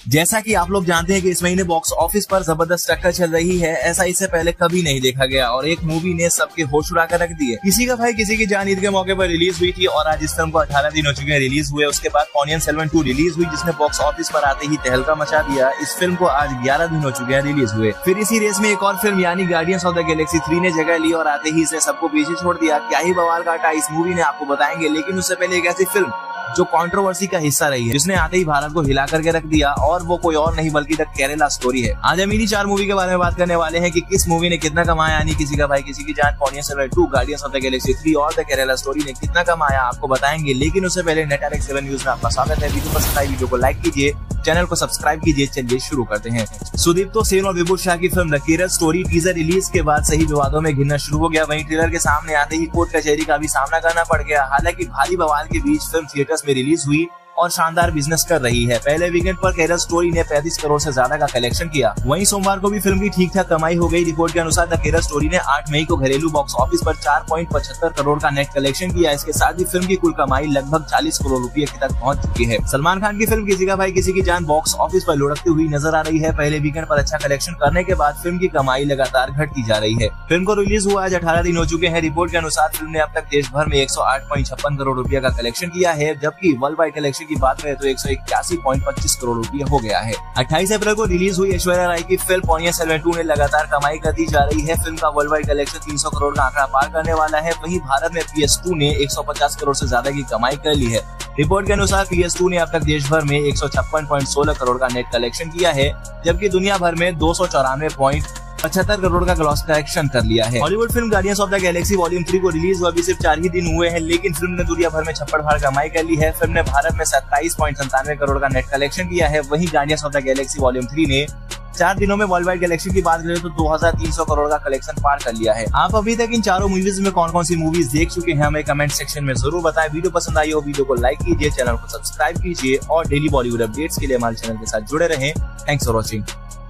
जैसा कि आप लोग जानते हैं कि इस महीने बॉक्स ऑफिस पर जबरदस्त टक्कर चल रही है, ऐसा इससे पहले कभी नहीं देखा गया और एक मूवी ने सबके होश उड़ा कर रख दिए। किसी का भाई किसी की जान ईद के मौके पर रिलीज हुई थी और आज इस फिल्म को 18 दिन हो चुके हैं रिलीज हुए। उसके बाद पोन्नियिन सेल्वन 2 रिलीज हुई, जिसने बॉक्स ऑफिस पर आते ही तहलका मचा दिया। इस फिल्म को आज 11 दिन हो चुके हैं रिलीज हुए। फिर इसी रेस में एक और फिल्म यानी गार्डियंस ऑफ द गैलेक्सी 3 ने जगह ली और आते ही इसने सबको पीछे छोड़ दिया। क्या ही बवाल काटा इस मूवी ने, आपको बताएंगे। लेकिन उससे पहले एक ऐसी फिल्म जो कंट्रोवर्सी का हिस्सा रही है, जिसने आते ही भारत को हिला करके रख दिया, और वो कोई और नहीं बल्कि द केरला स्टोरी है। आज हम इन्हीं 4 मूवी के बारे में बात करने वाले हैं कि किस मूवी ने कितना कमाया, यानी किसी का भाई किसी की जान, Ponniyin Selvan 2, Guardians of the Galaxy 3 और द केरला स्टोरी ने कितना कमाया, आपको बताएंगे। लेकिन उससे पहले नेटफ्लिक्स 7 न्यूज में आपका स्वागत है। वीडियो पसंद आई वीडियो को लाइक कीजिए, चैनल को सब्सक्राइब कीजिए। चलिए शुरू करते हैं। सुदीप्तो सेन और विभू शाह की film the Kerala story teaser release के बाद सही विवादों में घिरना शुरू हो गया। वहीं ट्रेलर के सामने आते ही कोर्ट कचहरी का भी सामना करना पड़ गया। हालांकि भारी बवाल के बीच फिल्म थिएटर्स में रिलीज हुई और शानदार बिजनेस कर रही है। पहले वीकेंड पर केरला स्टोरी ने 35 करोड़ से ज्यादा का कलेक्शन किया। वहीं सोमवार को भी फिल्म की ठीक ठाक कमाई हो गई। रिपोर्ट के अनुसार द केरला स्टोरी ने 8 मई को घरेलू बॉक्स ऑफिस पर 4.75 करोड़ का नेट कलेक्शन किया। इसके साथ ही फिल्म की कुल कमाई लगभग 40 करोड़ रुपए तक पहुंच चुकी है। सलमान खान की फिल्म किसी का भाई किसी की जान बॉक्स ऑफिस पर लुढ़कती हुई नजर आ रही है। पहले वीकेंड पर अच्छा कलेक्शन करने के बाद फिल्म की कमाई लगातार घटती जा रही है। फिल्म को रिलीज हुआ आज 18 दिन हो चुके हैं। रिपोर्ट के अनुसार फिल्म ने अब तक देश भर में 108.56 करोड़ रुपए का कलेक्शन किया है, जबकि वर्ल्ड वाइड कलेक्शन की बात करें तो 181.25 करोड़ रुपए हो गया है। 28 अप्रैल को रिलीज हुई ऐश्वर्या राय की फिल्म पोन्नियिन सेल्वन 2 ने लगातार कमाई करती जा रही है। फिल्म का वर्ल्ड वाइड कलेक्शन 300 करोड़ का आंकड़ा पार करने वाला है। वहीं भारत में PS2 ने 150 करोड़ से ज्यादा की कमाई कर ली है। रिपोर्ट के अनुसार PS2 ने अब तक देश भर में 156.16 करोड़ का नेट कलेक्शन किया है, जबकि दुनिया भर में 294.75 करोड़ का ग्रॉस कलेक्शन कर लिया है। Hollywood film Guardians of the Galaxy volume 3 को रिलीज हुआ अभी सिर्फ 4 ही दिन हुए हैं, लेकिन फिल्म ने दुनिया भर में छप्पड़ फाड़ कमाई कर ली है। फिल्म ने भारत में 27.97 करोड़ का नेट कलेक्शन किया है। वहीं Guardians of the Galaxy volume 3 ने 4 दिनों में वर्ल्ड वाइड कलेक्शन की बात करें तो 2300 करोड़ का कलेक्शन पार कर लिया है। आप अभी तक इन 4 मूवीज में कौन कौन सी मूवीज देख चुके हैं, हमें कमेंट सेक्शन में जरूर बताएं। वीडियो पसंद आई हो वीडियो को लाइक कीजिए, चैनल को सब्सक्राइब कीजिए और डेली बॉलीवुड अपडेट्स के लिए हमारे चैनल के साथ जुड़े रहें। Thanks for watching.